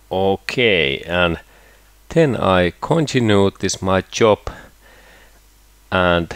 Okay, and then I continue this my job, and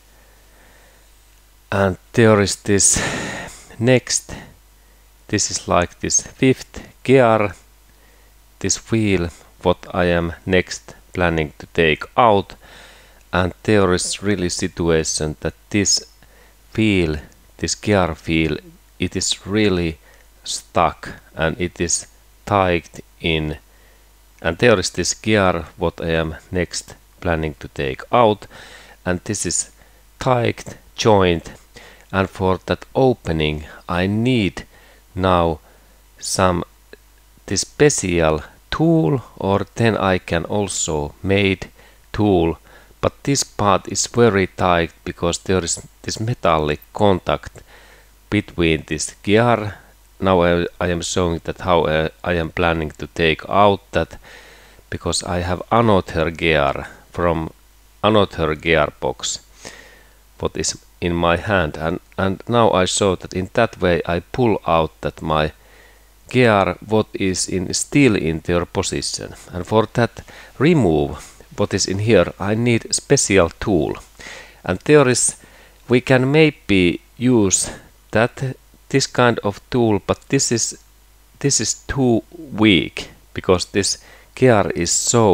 there is this next. This is like this fifth gear, this wheel what I am next planning to take out, and there is really situation that this wheel, this gear wheel, it is really stuck and it is tied in, and there is this gear what I am next planning to take out, and this is tied joint, and for that opening I need now some this special tool, or then I can also made tool, but this part is very tight because there is this metallic contact between this gear. Now I am showing that how I am planning to take out that, because I have another gear from another gearbox what is in my hand, and now I show that in that way I pull out that my gear what is in still in their position, and for that remove what is in here I need special tool, and there is we can maybe use that this kind of tool, but this is too weak because this gear is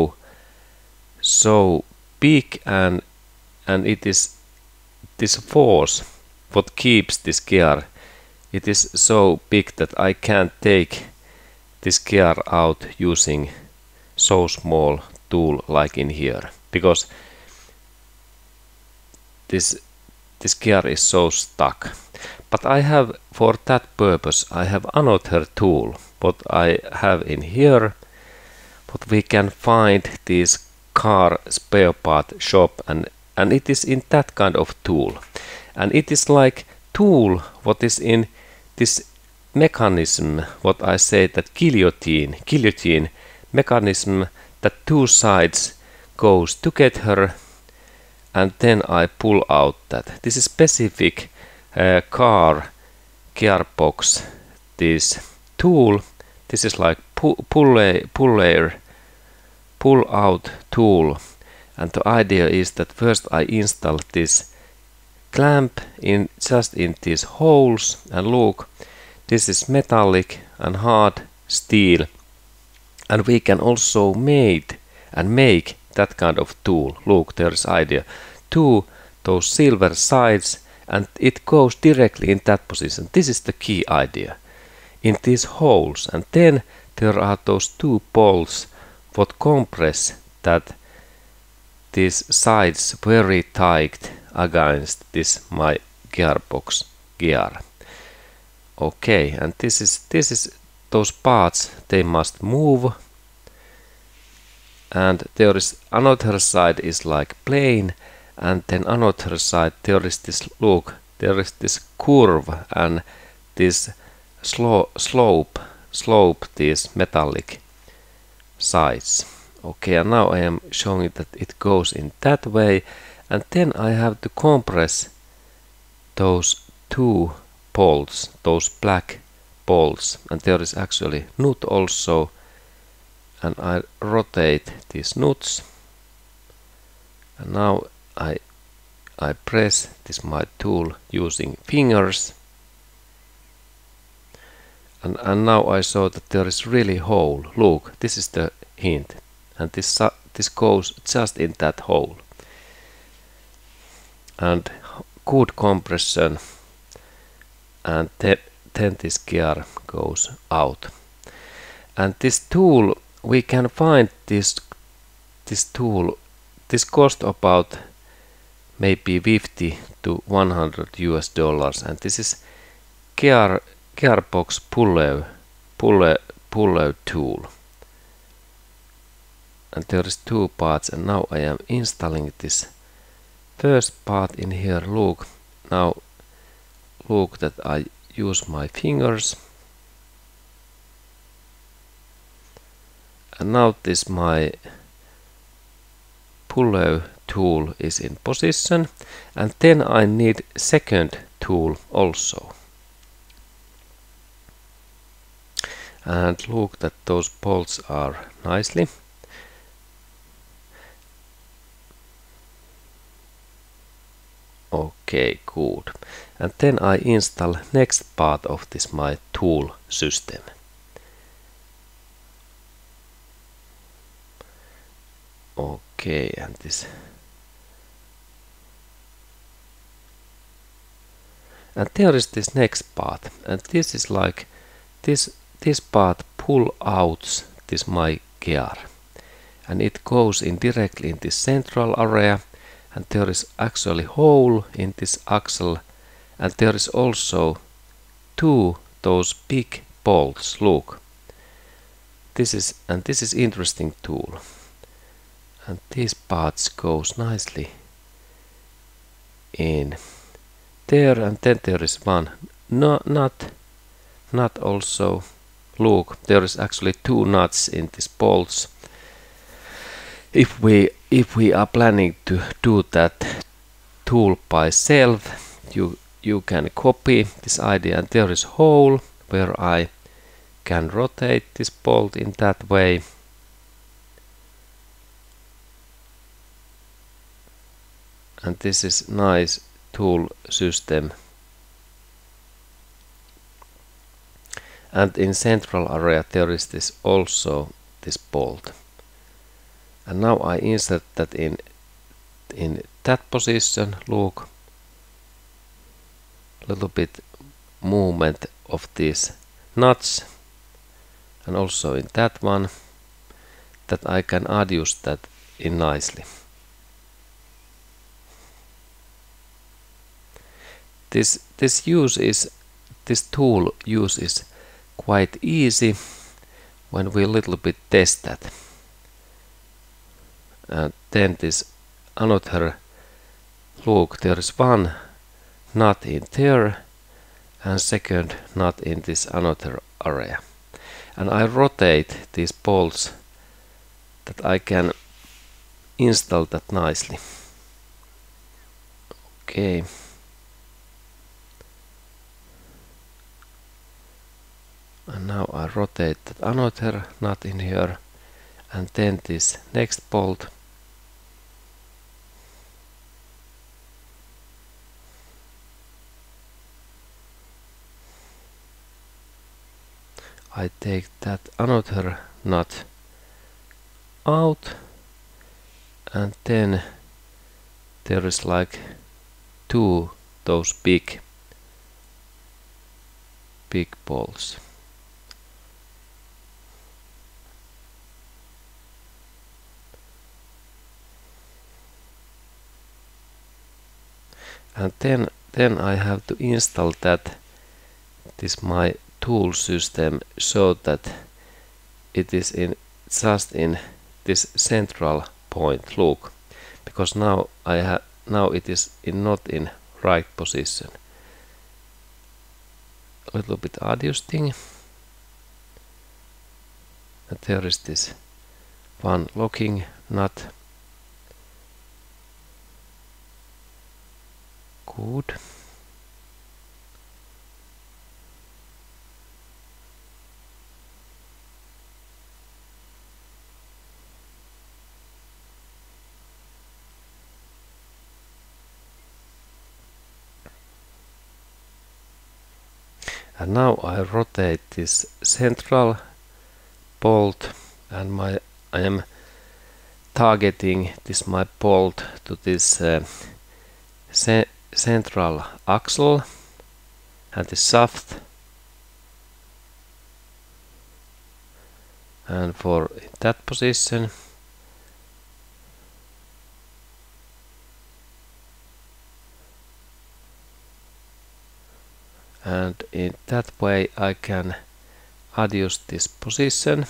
so big, and it is this force what keeps this gear, it is so big that I can't take this gear out using so small tool like in here, because this gear is so stuck. But I have, for that purpose, I have another tool what I have in here, what we can find this car spare part shop, and it is in that kind of tool, and it is like tool what is in this mechanism what I say that guillotine mechanism, that two sides goes together, and then I pull out that. This is specific car gearbox, this tool. This is like pull out tool, and the idea is that first I install this clamp in just in these holes, and look, this is metallic and hard steel, and we can also make that kind of tool. Look, there is idea two those silver sides, and it goes directly in that position. This is the key idea in these holes, and then there are those two bolts what compress that these sides very tight against this my gearbox gear. Okay, and this is those parts, they must move, and there is another side is like plain, and then another side there is this, look, there is this curve and this slope these metallic sides. Okay, and now I am showing that it goes in that way, and then I have to compress those two bolts, those black bolts, and there is actually nut also, and I rotate these nuts, and now I press this my tool using fingers, and now I saw that there is really hole. Look, this is the hint, and this goes just in that hole, and good compression, and then this gear goes out. And this tool, we can find this tool, this cost about maybe 50 to 100 US dollars, and this is gearbox puller tool, and there is two parts, and now I am installing this first part in here. Look, now look that I use my fingers, and now this my puller tool is in position, and then I need second tool also, and look that those bolts are nicely. Okay, good. And then I install next part of this my tool system. Okay, and this. And there is this next part, and this is like this part pull out this my gear, and it goes in directly in this central area, and there is actually hole in this axle, and there is also two those big bolts. Look, this is interesting tool, and these parts goes nicely in there, and then there is one nut also. Look, there is actually two nuts in these bolts. If we are planning to do that tool by self, you can copy this idea, and there is hole where I can rotate this bolt in that way. And this is nice tool system. And in central area there is this also this bolt. And now I insert that in that position. Look, little bit movement of these nuts, and also in that one, that I can adjust that in nicely. This tool use is quite easy when we little bit test that. And then this another, look, there is one nut in there and second nut in this another area, and I rotate these bolts that I can install that nicely. Okay. And now I rotate that another nut in here, and then this next bolt. I take that another nut out, and then there is like two those big bolts. And then I have to install this my tool system so that it is just in this central point. Look, because now it is not in right position. A little bit adjusting, and there is this one locking nut. Good. And now I rotate this central bolt, and I am targeting this my bolt to this central axle and the shaft, and for in that position. And in that way I can adjust this position.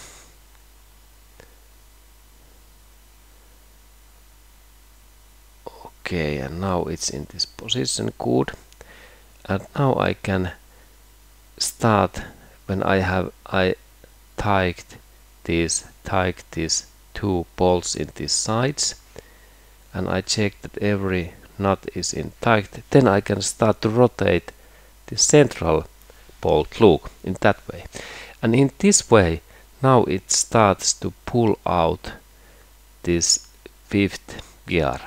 Okay, and now it's in this position. Good. And now I can start when I tied these two bolts in these sides, and I check that every nut is in tight. Then I can start to rotate the central bolt. Look, in that way. And in this way, now it starts to pull out this fifth gear.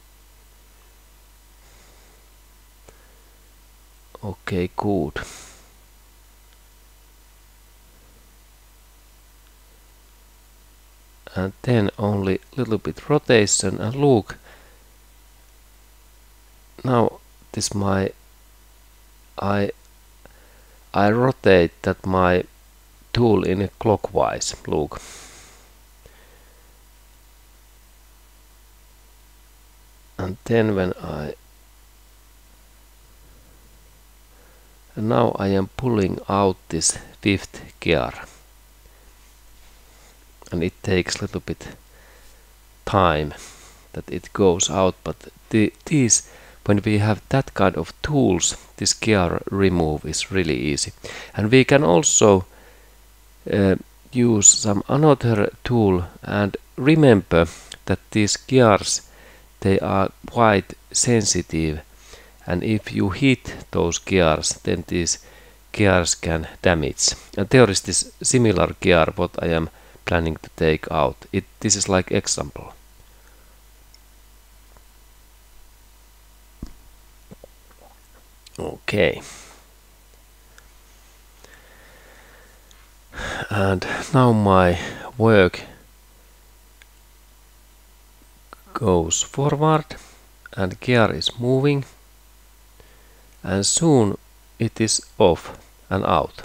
Okay, good. And then only little bit rotation, and look, now this I rotate that my tool in a clockwise, look. And then when now I am pulling out this fifth gear, and it takes a little bit time that it goes out, but these, when we have that kind of tools, this gear remove is really easy. And we can also use some another tool, and remember that these gears, they are quite sensitive, and if you hit those gears, then these gears can damage. And there is this similar gear what I am planning to take out. This is like example. Okay. And now my work goes forward and gear is moving, and soon it is off and out.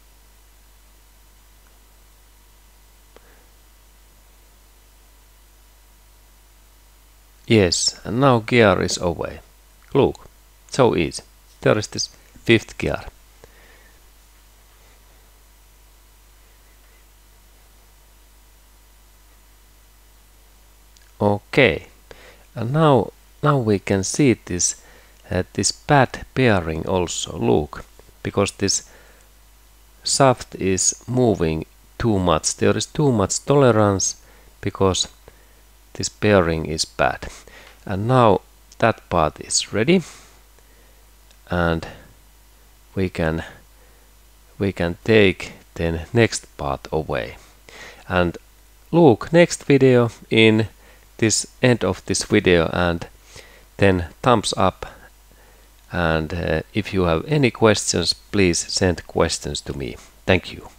Yes, and now gear is away. Look, so easy. There is this fifth gear. Okay, and now we can see this bad bearing also. Look, because this shaft is moving too much. There is too much tolerance because this bearing is bad. And now that part is ready, and we can take the next part away. And look, next video in this end of this video, and then thumbs up. And if you have any questions, please send questions to me. Thank you.